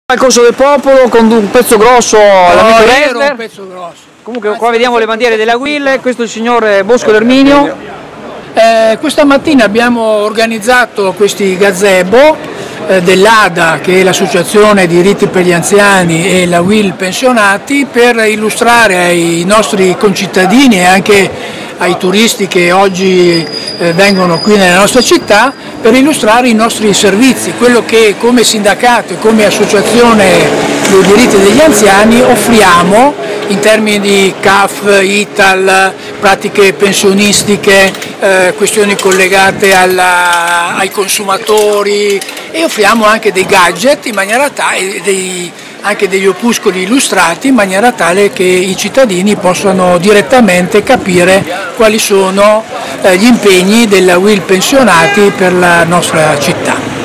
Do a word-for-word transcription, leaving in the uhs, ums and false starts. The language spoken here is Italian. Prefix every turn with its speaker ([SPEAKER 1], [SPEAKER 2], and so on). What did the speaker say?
[SPEAKER 1] Al Corso del Popolo con un pezzo grosso all'amico Ressler.
[SPEAKER 2] Un pezzo grosso.
[SPEAKER 1] Comunque qua vediamo le bandiere della U I L, questo è il signor Bosco D'Erminio.
[SPEAKER 2] Eh, questa mattina abbiamo organizzato questi gazebo eh, dell'A D A, che è l'associazione diritti per gli anziani, e la U I L pensionati, per illustrare ai nostri concittadini e anche ai turisti che oggi eh, vengono qui nella nostra città, per illustrare i nostri servizi, quello che come sindacato e come associazione dei diritti degli anziani offriamo in termini di C A F, I T A L, pratiche pensionistiche, eh, questioni collegate alla, ai consumatori, e offriamo anche dei gadget in maniera tale, dei, anche degli opuscoli illustrati, in maniera tale che i cittadini possano direttamente capire quali sono eh, gli impegni della U I L pensionati per la nostra città.